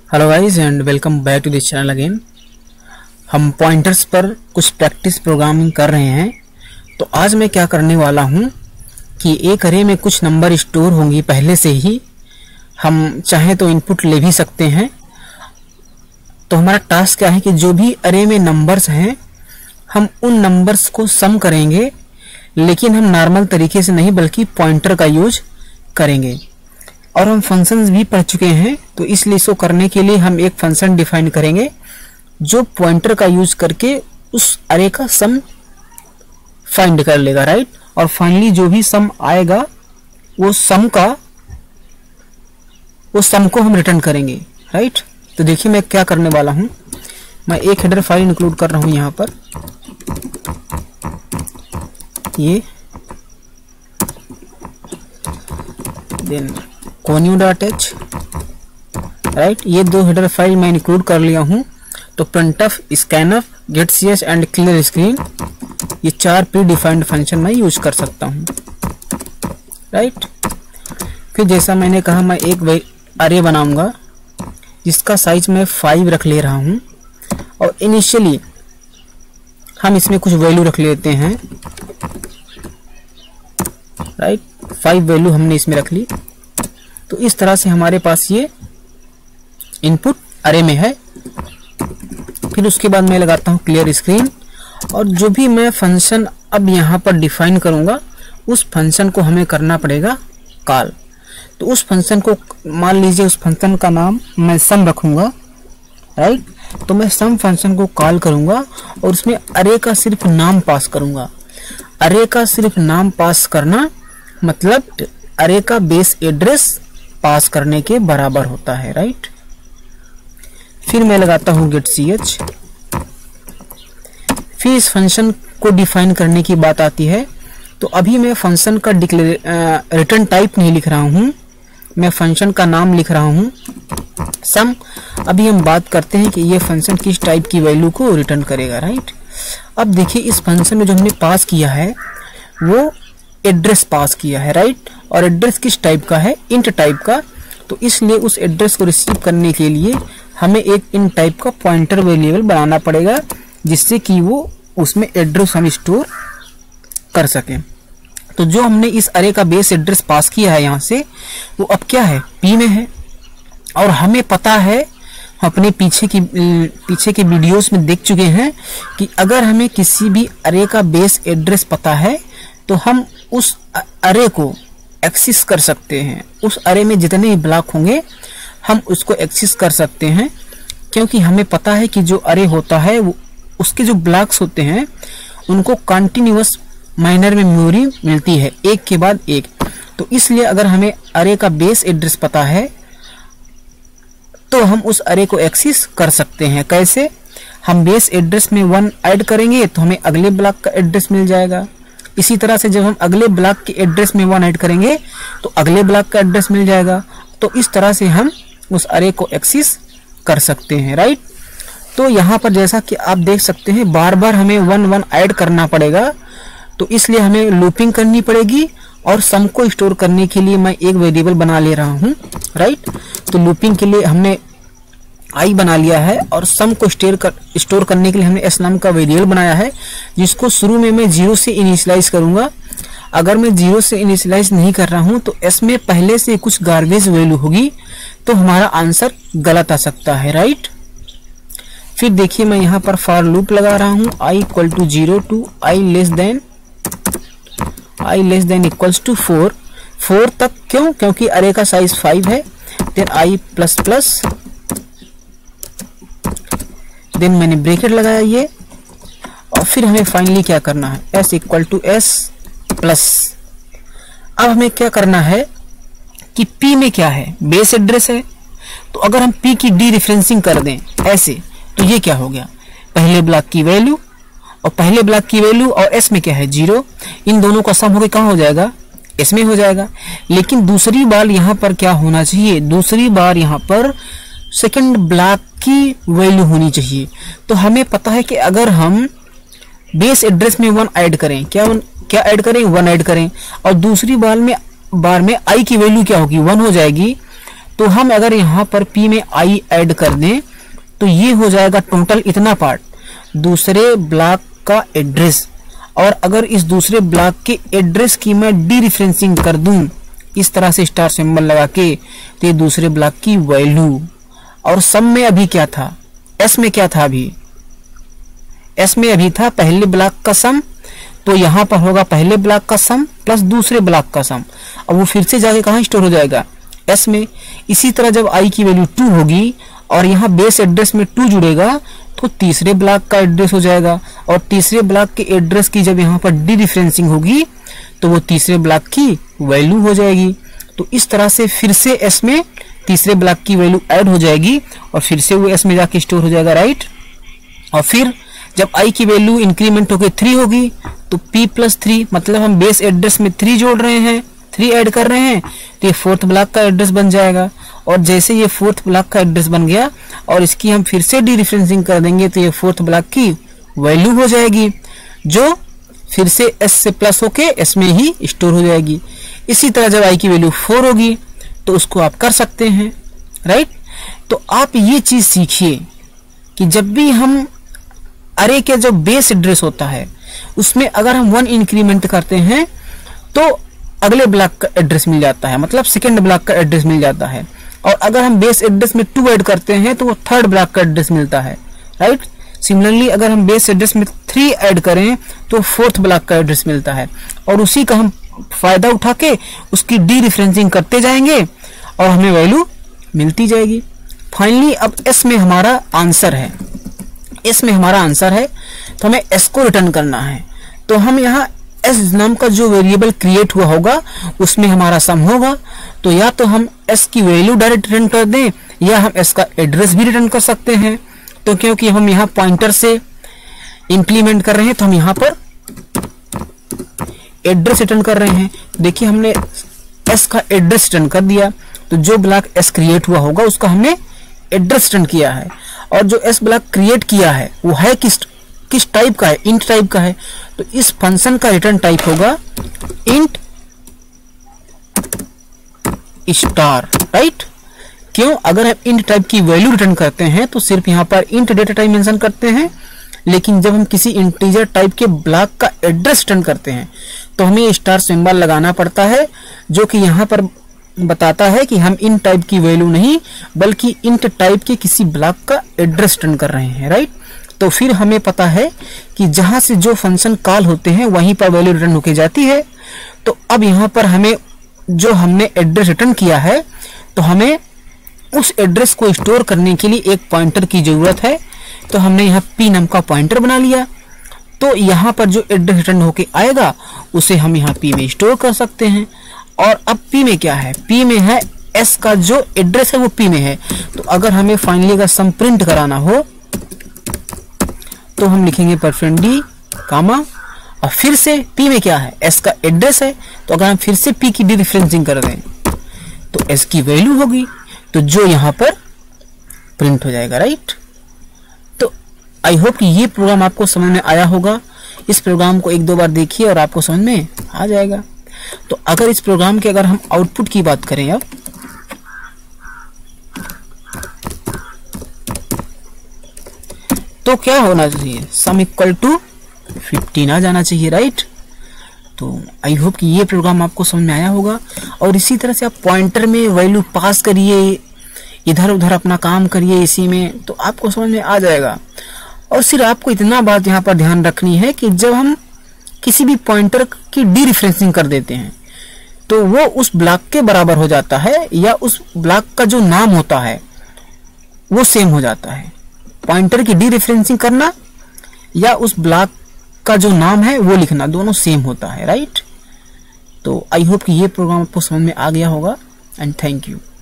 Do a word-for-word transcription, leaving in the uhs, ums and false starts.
Hello guys and welcome back to this channel again. हम pointers पर कुछ practice programming कर रहे हैं। तो आज मैं क्या करने वाला हूं कि एक अरे में कुछ नंबर स्टोर होंगी पहले से ही, हम चाहे तो इनपुट ले भी सकते हैं। तो हमारा टास्क क्या है कि जो भी अरे में नंबर्स हैं हम उन नंबर्स को सम करेंगे, लेकिन हम नॉर्मल तरीके से नहीं बल्कि पॉइंटर का यूज करेंगे। और हम फंक्शंस भी पढ़ चुके हैं, तो इसलिए इसको करने के लिए हम एक फंक्शन डिफाइन करेंगे जो पॉइंटर का यूज करके उस अरे का सम फाइंड कर लेगा, राइट। और फाइनली जो भी सम आएगा वो सम का वो सम को हम रिटर्न करेंगे, राइट। तो देखिए मैं क्या करने वाला हूं, मैं एक हेडर फाइल इंक्लूड कर रहा हूं यहां पर। ये then conio dot h, right. ये दो हेडर फाइल मैं इंक्लूड कर लिया हूं। तो प्रिंटफ, स्कैनफ, गेट सीएच एंड क्लियर स्क्रीन, ये चार प्री डिफाइंड फंक्शन मैं यूज कर सकता हूं, राइट। फिर जैसा मैंने कहा मैं एक अरे बनाऊंगा जिसका साइज मैं फाइव रख ले रहा हूं। और इनिशियली हम इसमें कुछ वैल्यू रख लेते हैं, राइट। फाइव वैल्यू हमने इसमें रख ली। तो इस तरह से हमारे पास ये इनपुट अरे में है। फिर उसके बाद मैं लगाता हूं क्लियर स्क्रीन, और जो भी मैं फंक्शन अब यहां पर डिफाइन करूंगा उस फंक्शन को हमें करना पड़ेगा कॉल। तो उस फंक्शन को मान लीजिए उस फंक्शन का नाम मैं सम रखूंगा, राइट। तो मैं सम फंक्शन को कॉल करूंगा और उसमें अरे का सिर्फ नाम पास करूंगा। अरे का सिर्फ नाम पास करना मतलब अरे का बेस एड्रेस पास करने के बराबर होता है, राइट। फिर मैं लगाता हूं गेट सीएच। फिर इस फंक्शन को डिफाइन करने की बात आती है। तो अभी मैं फंक्शन का रिटर्न टाइप नहीं लिख रहा हूं, मैं फंक्शन का नाम लिख रहा हूं सम। अभी हम बात करते हैं कि ये फंक्शन किस टाइप की वैल्यू को रिटर्न करेगा, राइट। अब देखिए इस फंक्शन में जो हमने पास किया है वो एड्रेस पास किया है, राइट। और एड्रेस किस टाइप का है, इंट टाइप का। तो इसलिए उस एड्रेस को रिसीव करने के लिए हमें एक इंट टाइप का पॉइंटर वेरिएबल बनाना पड़ेगा, जिससे कि वो उसमें एड्रेस हम स्टोर कर सकें। तो जो हमने इस अरे का बेस एड्रेस पास किया है यहाँ से, वो अब क्या है, पी में है। और हमें पता है, अपने पीछे की पीछे के वीडियोस में देख चुके हैं कि अगर हमें किसी भी अरे का बेस एड्रेस पता है तो हम उस अरे को एक्सेस कर सकते हैं। उस अरे में जितने ब्लॉक होंगे हम उसको एक्सेस कर सकते हैं, क्योंकि हमें पता है कि जो अरे होता है वो उसके जो ब्लॉक्स होते हैं उनको कंटिन्यूअस माइनर में मेमोरी मिलती है, एक के बाद एक। तो इसलिए अगर हमें अरे का बेस एड्रेस पता है तो हम उस अरे को एक्सेस कर सकते हैं। कैसे, हम बेस एड्रेस में वन ऐड करेंगे तो हमें अगले ब्लॉक का एड्रेस मिल जाएगा। इसी तरह से जब हम अगले ब्लॉक के एड्रेस में वन ऐड करेंगे तो अगले ब्लॉक का एड्रेस मिल जाएगा। तो इस तरह से हम उस अरे को एक्सेस कर सकते हैं, राइट। तो यहाँ पर जैसा कि आप देख सकते हैं बार बार हमें वन वन ऐड करना पड़ेगा, तो इसलिए हमें लूपिंग करनी पड़ेगी। और सम को स्टोर करने के लिए मैं एक वेरिएबल बना ले रहा हूँ, राइट। तो लूपिंग के लिए हमने आई बना लिया है, और सम को स्टोर कर स्टोर करने के लिए हमने एस नाम का वेरिएबल बनाया है, जिसको शुरू में मैं जीरो से इनिशियलाइज करूंगा। अगर मैं जीरो से इनिशियलाइज नहीं कर रहा हूं तो एस में पहले से कुछ गार्बेज वैल्यू होगी, तो हमारा आंसर गलत आ सकता है, राइट। फिर देखिए मैं यहाँ पर फॉर लूप लगा रहा हूँ, I equal to zero to I less than I less than equals to four. Four तक क्यों, क्योंकि अरे का साइज फाइव है। Then I plus plus, then मैंने ब्रैकेट लगाया ये। और फिर हमें फाइनली क्या करना है, s equal to S plus. अब हमें क्या करना है कि p में क्या है, बेस एड्रेस है। तो अगर हम p की डी रेफरेंसिंग कर दें ऐसे, तो ये क्या हो गया, पहले ब्लॉक की वैल्यू और पहले ब्लॉक की वैल्यू, और s में क्या है जीरो, इन दोनों का सम होकर कहाँ हो जाएगा, s में हो जाएगा। लेकिन दूसरी बार यहाँ पर क्या होना चाहिए, दूसरी बार यहाँ पर सेकंड ब्लॉक की वैल्यू होनी चाहिए। तो हमें पता है कि अगर हम बेस एड्रेस में वन ऐड करें, क्या वन क्या ऐड करें, वन ऐड करें, और दूसरी बार में बार में आई की वैल्यू क्या होगी, वन हो जाएगी। तो हम अगर यहाँ पर p में i ऐड कर दें तो ये हो जाएगा टोटल इतना पार्ट दूसरे ब्लॉक का एड्रेस। और अगर इस दूसरे ब्लॉक के एड्रेस की मैं डी रिफरेंसिंग कर दूं इस तरह से स्टार सिंबल लगा के, तो ये दूसरे ब्लॉक की वैल्यू। और सम में अभी क्या था, एस में क्या था, अभी एस में अभी था पहले ब्लॉक का सम, तो यहाँ पर होगा पहले ब्लॉक का सम प्लस दूसरे ब्लॉक का सम। अब वो फिर से जाके कहाँ स्टोर हो जाएगा, एस में। इसी तरह जब आई की वैल्यू टू होगी और यहाँ बेस एड्रेस में टू जुड़ेगा तो तीसरे ब्लॉक का एड्रेस हो जाएगा, और तीसरे ब्लॉक के एड्रेस की जब यहाँ पर डी रिफरेंसिंग होगी तो वो तीसरे ब्लॉक की वैल्यू हो जाएगी। तो इस तरह से फिर से एस में तीसरे ब्लॉक की वैल्यू ऐड हो जाएगी और फिर से वो एस में जाके स्टोर हो जाएगा, राइट। और फिर जब आई की वैल्यू इंक्रीमेंट होकर थ्री होगी तो पी प्लस थ्री, मतलब हम बेस एड्रेस में थ्री जोड़ रहे हैं, थ्री ऐड कर रहे हैं, तो ये फोर्थ ब्लॉक का एड्रेस बन जाएगा। और जैसे ये फोर्थ ब्लॉक का एड्रेस बन गया और इसकी हम फिर से डी रिफरेंसिंग कर देंगे तो ये फोर्थ ब्लॉक की वैल्यू हो जाएगी, जो फिर से एस से प्लस होके एस में ही स्टोर हो जाएगी। इसी तरह जब आई की वैल्यू फोर होगी तो उसको आप कर सकते हैं, राइट। तो आप ये चीज सीखिए कि जब भी हम अरे के जो बेस एड्रेस होता है उसमें अगर हम वन इंक्रीमेंट करते हैं तो अगले ब्लॉक का एड्रेस मिल जाता है, मतलब सेकेंड ब्लॉक का एड्रेस मिल जाता है। और अगर हम बेस एड्रेस में टू ऐड करते हैं तो वो थर्ड ब्लॉक का एड्रेस मिलता है, राइट। सिमिलरली अगर हम बेस एड्रेस में थ्री ऐड करें तो फोर्थ ब्लॉक का एड्रेस मिलता है, और उसी का हम फायदा उठा के उसकी डी रिफरेंसिंग करते जाएंगे और हमें वैल्यू मिलती जाएगी। फाइनली अब एस में हमारा आंसर है, एस में हमारा आंसर है तो हमें एस को रिटर्न करना है। तो हम यहाँ एस नाम का जो वेरिएबल क्रिएट हुआ होगा उसमें हमारा सम होगा, तो या तो हम एस की वैल्यू डायरेक्ट रिटर्न कर दें या हम एस का एड्रेस भी रिटर्न कर सकते हैं। तो क्योंकि हम यहाँ पॉइंटर से इंप्लीमेंट कर रहे हैं तो हम यहाँ पर एड्रेस रिटर्न कर रहे हैं। देखिए हमने एस का एड्रेस रिटर्न कर दिया, तो जो ब्लॉक एस क्रिएट हुआ होगा उसका हमने एड्रेस रिटर्न किया है। और जो एस ब्लॉक क्रिएट किया है वो है किस किस टाइप का है, इंट टाइप का है। तो इस फंक्शन का रिटर्न टाइप होगा इंट स्टार, राइट। क्यों, अगर हम इंट टाइप की वैल्यू रिटर्न करते हैं तो सिर्फ यहाँ पर इंट डेटा टाइप मेंशन करते हैं, लेकिन जब हम किसी इंटीजर टाइप के ब्लॉक का एड्रेस रिटर्न करते हैं तो हमें स्टार सिंबल लगाना पड़ता है, जो कि यहाँ पर बताता है कि हम इन टाइप की वैल्यू नहीं बल्कि इंट टाइप के किसी ब्लॉक का एड्रेस रिटर्न कर रहे हैं, राइट। तो फिर हमें पता है कि जहां से जो फंक्शन कॉल होते हैं वहीं पर वैल्यू रिटर्न होके जाती है। तो अब यहाँ पर हमें जो हमने एड्रेस रिटर्न किया है तो हमें उस एड्रेस को स्टोर करने के लिए एक पॉइंटर की जरूरत है। तो हमने यहाँ पी नाम का पॉइंटर बना लिया, तो यहाँ पर जो एड्रेस रिटर्न होके आएगा उसे हम यहाँ पी में स्टोर कर सकते हैं। और अब पी में क्या है, पी में है एस का जो एड्रेस है वो पी में है। तो अगर हमें फाइनली अगर सम प्रिंट कराना हो तो हम लिखेंगे परसेंट डी कामा, और फिर से पी में क्या है, एस का एड्रेस है। तो अगर हम फिर से पी की डी रिफरेंसिंग कर दें तो एस की वैल्यू होगी, तो जो यहाँ पर प्रिंट हो जाएगा, राइट। तो आई होप कि ये प्रोग्राम आपको समझ में आया होगा। इस प्रोग्राम को एक दो बार देखिए और आपको समझ में आ जाएगा। तो अगर इस प्रोग्राम के अगर हम आउटपुट की बात करें अब, तो क्या होना चाहिए, सम इक्वल टू फिफ्टीन आ जाना चाहिए, राइट। तो आई होप कि ये प्रोग्राम आपको समझ में आया होगा। और इसी तरह से आप पॉइंटर में वैल्यू पास करिए, इधर उधर अपना काम करिए इसी में, तो आपको समझ में आ जाएगा। और सिर्फ आपको इतना बात यहाँ पर ध्यान रखनी है कि जब हम किसी भी पॉइंटर की डी रिफरेंसिंग कर देते हैं तो वो उस ब्लॉक के बराबर हो जाता है या उस ब्लॉक का जो नाम होता है वो सेम हो जाता है। पॉइंटर की डी रिफरेंसिंग करना या उस ब्लॉक का जो नाम है वो लिखना, दोनों सेम होता है, राइट। तो आई होप कि ये प्रोग्राम आपको समझ में आ गया होगा एंड थैंक यू।